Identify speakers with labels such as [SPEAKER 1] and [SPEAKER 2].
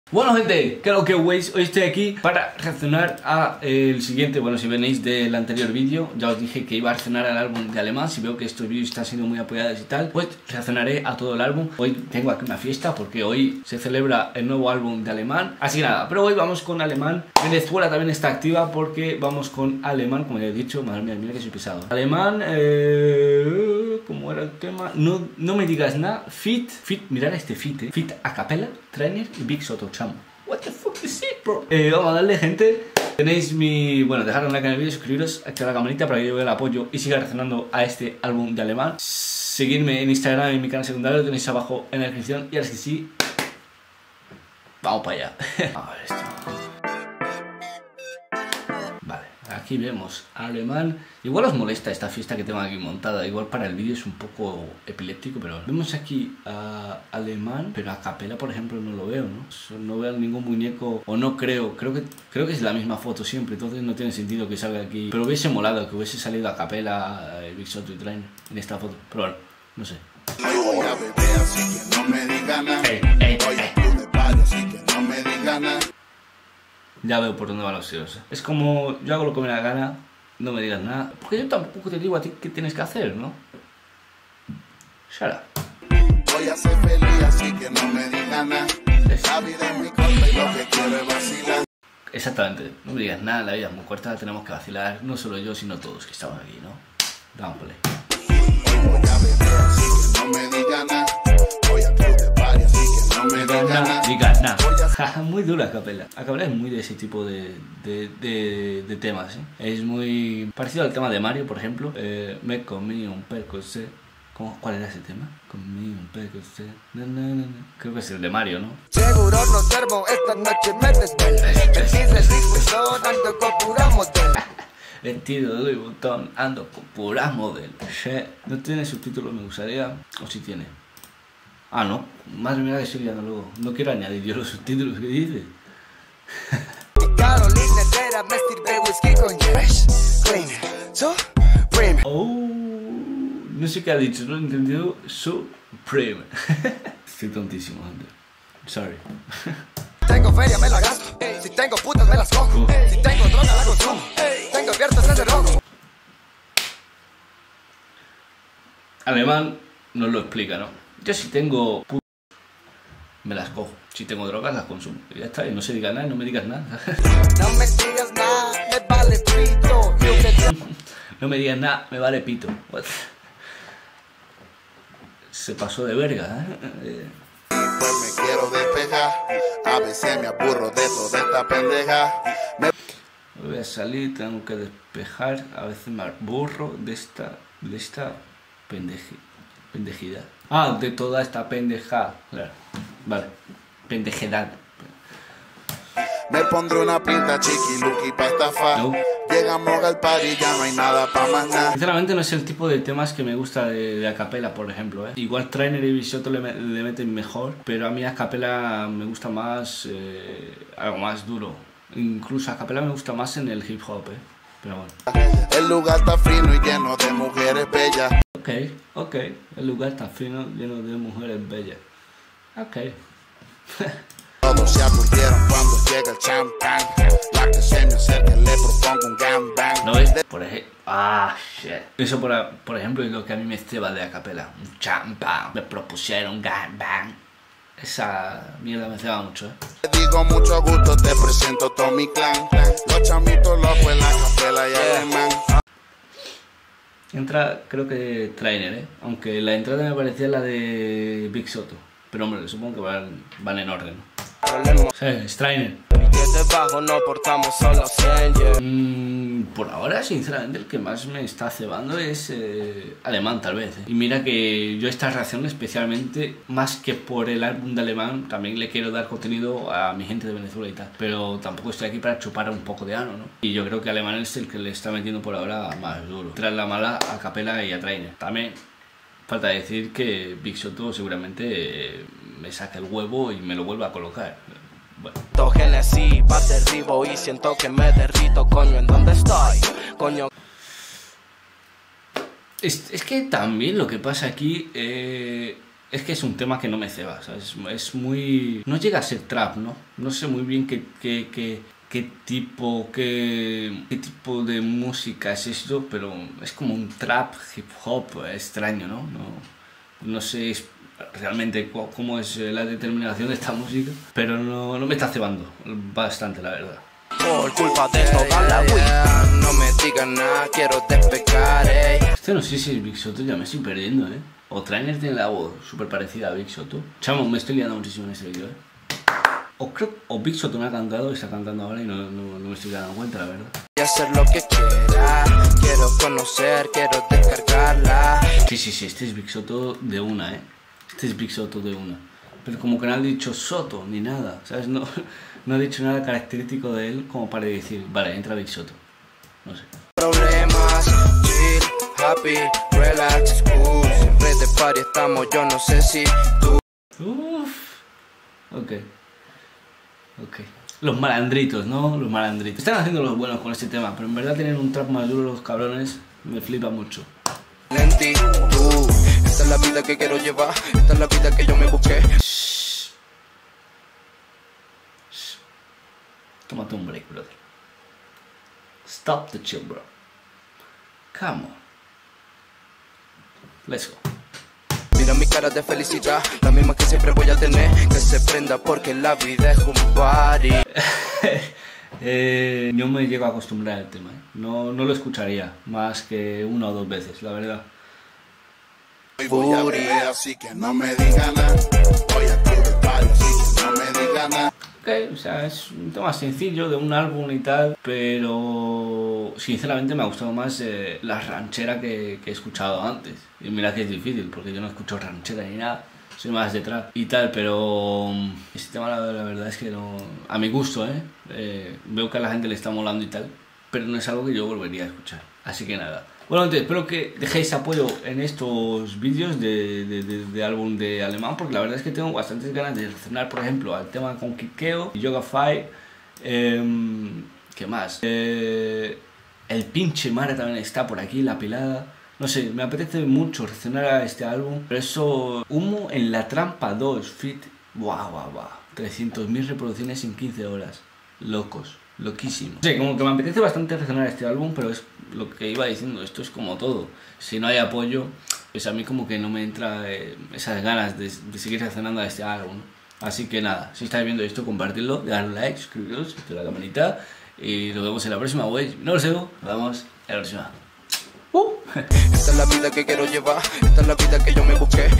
[SPEAKER 1] Bueno gente, creo que veis, hoy estoy aquí para reaccionar a el siguiente. Bueno, si venéis del anterior vídeo, ya os dije que iba a reaccionar al álbum de Alemán. Si veo que estos vídeos están siendo muy apoyados y tal, pues reaccionaré a todo el álbum. Hoy tengo aquí una fiesta porque hoy se celebra el nuevo álbum de Alemán. Así que nada, pero hoy vamos con Alemán. Venezuela también está activa porque vamos con Alemán, como ya he dicho. Madre mía, mira que soy pesado. Alemán, ¿cómo era el tema? No me digas nada. Fit, mirad este fit, Fit a capella, Trainer y Big Soto, chamo. What the fuck is it, bro? Vamos a darle, gente. Tenéis mi... Bueno, dejad un like en el vídeo, suscribiros, activar la campanita para que yo vea el apoyo y siga reaccionando a este álbum de Alemán. Seguidme en Instagram y en mi canal secundario, lo tenéis abajo en la descripción. Y ahora sí, sí, vamos para allá. A ver esto. Vale, aquí vemos a Alemán. Igual os molesta esta fiesta que tengo aquí montada. Igual para el vídeo es un poco epiléptico, pero vemos aquí a Alemán, pero a capela, por ejemplo, no lo veo, ¿no? No veo ningún muñeco, o no creo que es la misma foto siempre, entonces no tiene sentido que salga aquí. Pero hubiese molado que hubiese salido a capela Big Soto y Trainer en esta foto, pero bueno, no sé. Ya veo por dónde van los tiros. Es como, yo hago lo que me da la gana, no me digas nada. Porque yo tampoco te digo a ti qué tienes que hacer, ¿no? Shut up. Voy a ser feliz, así que no me digas nada. La vida es muy corta y lo que quiero es vacilar. Exactamente, no me digas nada, la vida es muy corta, tenemos que vacilar. No solo yo, sino todos que estamos aquí, ¿no? Vamos por ahí. Voy a beber, así que no me digas nada. Voy a club de party, así que no me digas nada. Muy dura a capela. A capela es muy de ese tipo de temas, ¿eh? Es muy parecido al tema de Mario, por ejemplo. Me comí un percocet. ¿Cuál era ese tema? Comí un percocet. Creo que es el de Mario, ¿no? Seguro no termo, esta noche me desvelo. Ando con pura modelo. Vestido de Louis Vuitton, ando con pura modelo. No tiene subtítulos, me gustaría. O si tiene. Ah, no. Madre mía que estoy liando luego. No quiero añadir yo los subtítulos que dice. Carolina Herrera me sirve whisky con Oh, no sé qué ha dicho, no he entendido. Supreme. Estoy tontísimo, gente. Sorry. Tengo feria, me la gasto. Si tengo putas, me las cojo. Si tengo droga, la consumo. Tengo abiertas ese rojo. Alemán nos lo explica, ¿no? Yo si tengo putas, me las cojo. Si tengo drogas, las consumo. Y ya está, y no se diga nada, no me digas nada. No me digas nada, me vale pito. No me digas nada, me vale pito. What? Se pasó de verga, ¿eh? Pues me quiero despejar. A veces me aburro de toda esta pendeja. Voy a salir, tengo que despejar. A veces me aburro de esta pendejidad. Ah, de toda esta pendejada. Claro. Vale. Pendejedad. Me pondré una pinta chiqui-luqui pa' estafar. No. Llegamos al party y ya no hay nada pa' más nada. Sinceramente no es el tipo de temas que me gusta de a capela, por ejemplo, ¿eh? Igual Trainer y Big Soto le meten mejor, pero a mí a capela me gusta más algo más duro. Incluso a capela me gusta más en el hip hop, ¿eh? Pero bueno. El lugar está fino y lleno de mujeres bellas. Ok, el lugar está fino, lleno de mujeres bellas. Ok. Todos se aburrieron cuando llega el champán. La que se me acerca le propongo un gangbang. ¿No ves? Por ejemplo, shit. Eso por ejemplo es lo que a mí me ceba de a capela. Un champán. Me propusieron un gangbang. Esa mierda me ceba mucho, ¿eh? Te digo mucho gusto, te presento todo mi clan. Los chamitos locos en la capela y Alemán. Entra, creo que Trainer, ¿eh? Aunque la entrada me parecía la de Big Soto. Pero hombre, supongo que van en orden. Sí, es Trainer. Por ahora, sinceramente, el que más me está cebando es Alemán, tal vez. Y mira que yo esta reacción, especialmente, más que por el álbum de Alemán, también le quiero dar contenido a mi gente de Venezuela y tal. Pero tampoco estoy aquí para chupar un poco de ano, ¿no? Y yo creo que Alemán es el que le está metiendo por ahora más duro. Tras la mala a capela y a Trainer. También falta decir que Big Soto seguramente me saca el huevo y me lo vuelva a colocar. Bueno. Genesis, va derribo y siento que me derrito, coño, ¿en dónde estoy? Coño. Es que también lo que pasa aquí es que es un tema que no me ceba, ¿sabes? Es muy... no llega a ser trap, ¿no? No sé muy bien qué tipo de música es esto, pero es como un trap hip hop extraño, ¿no? No sé realmente cómo es la determinación de esta música, pero no me está cebando bastante, la verdad.
[SPEAKER 2] Por culpa de toda la weed, no me digan nada, quiero despegar,
[SPEAKER 1] Este no sé si es Big Soto, ya me estoy perdiendo, O Trainer tiene la voz súper parecida a Big Soto. Chamo, me estoy liando muchísimo en este vídeo, O Big Soto me ha cantado, está cantando ahora y no me estoy dando cuenta, la verdad.
[SPEAKER 2] Voy a hacer lo que quiera, quiero conocer, quiero descargarla.
[SPEAKER 1] Sí, este es Big Soto de una, Este es Big Soto de una. Pero como que no ha dicho Soto ni nada, ¿sabes? No ha dicho nada característico de él como para decir, vale, entra Big Soto. No sé.
[SPEAKER 2] Problemas, chill, happy, relax, cool. Siempre de party estamos, yo no sé si tú.
[SPEAKER 1] Ok. Los malandritos, ¿no? Los malandritos. Están haciendo los buenos con este tema, pero en verdad tienen un trap más duro los cabrones. Me flipa mucho.
[SPEAKER 2] Lentitud, esta es la vida que quiero llevar, esta es la vida que yo me busqué.
[SPEAKER 1] Tómate un break, brother. Stop the chill, bro. Come on. Let's go.
[SPEAKER 2] Mira mi cara de felicidad, la misma que siempre voy a tener. Que se prenda porque la vida es un party.
[SPEAKER 1] Yo me llego a acostumbrar al tema, No lo escucharía más que una o dos veces, la verdad.
[SPEAKER 3] Voy a beber, así que no me digan nada. Voy a comer, así que no me digan nada.
[SPEAKER 1] Ok, o sea, es un tema sencillo de un álbum y tal, pero sinceramente me ha gustado más la ranchera que he escuchado antes. Y mira que es difícil, porque yo no escucho ranchera ni nada, soy más de trap y tal, pero este tema la verdad es que no... A mi gusto, veo que a la gente le está molando y tal, pero no es algo que yo volvería a escuchar. Así que nada. Bueno, entonces espero que dejéis apoyo en estos vídeos de álbum de alemán, porque la verdad es que tengo bastantes ganas de reaccionar, por ejemplo, al tema con Kikeo, Yoga Fight, ¿qué más? El pinche Mara también está por aquí, la pelada. No sé, me apetece mucho reaccionar a este álbum, pero eso, Humo en la Trampa 2, fit, guau, 300.000 reproducciones en 15 horas, locos. Loquísimo. Sí, como que me apetece bastante reaccionar a este álbum, pero es lo que iba diciendo, esto es como todo. Si no hay apoyo, pues a mí como que no me entra esas ganas de seguir reaccionando a este álbum, ¿no? Así que nada, si estáis viendo esto, compartidlo, darle like, suscribiros, activar la campanita y nos vemos en la próxima, wey. No lo sé, nos vemos en la próxima.
[SPEAKER 2] Esta es la vida que quiero llevar, esta es la vida que yo me busqué.